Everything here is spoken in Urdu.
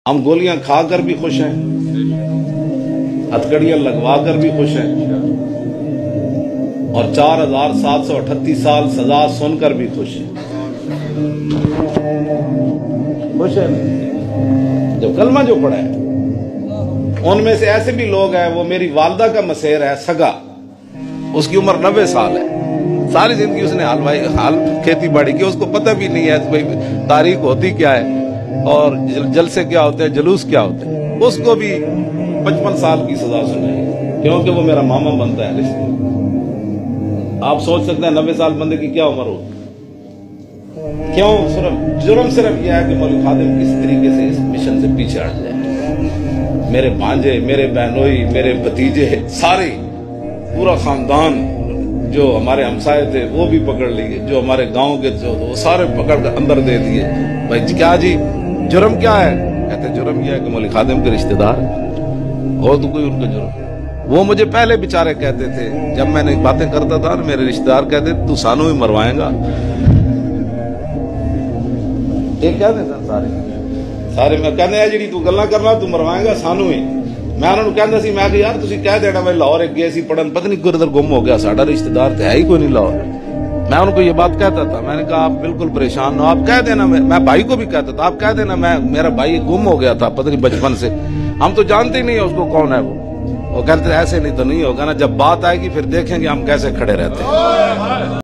ہم گولیاں کھا کر بھی خوش ہیں، ہتھکڑیاں لگوا کر بھی خوش ہیں، اور 4738 سال سزا سن کر بھی خوش ہیں۔ خوش ہیں جب کلمہ جو پڑھا ہے۔ ان میں سے ایسے بھی لوگ ہیں، وہ میری والدہ کا مسیر ہے سگا، اس کی عمر 90 سال ہے، ساری زندگی اس نے حال کھیتی باڑی کی، اس کو پتہ بھی نہیں ہے تاریخ ہوتی کیا ہے اور جلسے کیا ہوتے ہیں، جلوس کیا ہوتے ہیں۔ اس کو بھی 55 سال کی سزا سنائی، کیونکہ وہ میرا ماما بنتا ہے رشتے۔ آپ سوچ سکتے ہیں 90 سال بندے کی کیا عمر ہوگی؟ کیوں؟ جرم صرف یہ ہے کہ مولوی خادم کس طریقے سے اس مشن سے پیچھے ہٹ جائے۔ میرے بھانجے، میرے بہنوئی، میرے بھتیجے، سارے پورا خاندان جو ہمارے ہمسائے تھے وہ بھی پکڑ لیے، جو ہمارے گاؤں کے جو وہ سارے پکڑ کر اندر دے دیے۔ بھائی کیا جی جرم کیا ہے؟ کہتے جرم یہ ہے کہ مولوی خادم کے رشتہ دار، اور تو کوئی ان کا جرم۔ وہ مجھے پہلے بیچارے کہتے تھے، جب میں نے باتیں کرتا تھا میرے رشتہ دار کہتے تو سانو ہی مروائیں گا۔ یہ کہتے تھے سارے میں کہنے ہیں جی تو گلاں کرنا تو مروائیں گا سانو ہی۔ میں انہوں نے کہنا سی، میں کہ یار تسی کہہ دینا میں لاہور ایک گئے سی پڑھن، پتہ نہیں کوئی ادھر گم ہو گیا، ساڈا رشتہ دار تو ہے ہی کوئی نہیں لاہور۔ میں ان کو یہ بات کہتا تھا، میں نے کہا آپ بالکل پریشان ہو، آپ کہہ دینا، میں بھائی کو بھی کہتا تھا آپ کہہ دینا میرا بھائی گم ہو گیا تھا پتہ نہیں بچپن سے، ہم تو جانتے ہی نہیں اس کو کون ہے وہ کہتے ایسے نہیں تو نہیں ہوگا نا، جب بات آئے گی پھر دیکھیں گے ہم کیسے کھڑے رہتے ہیں۔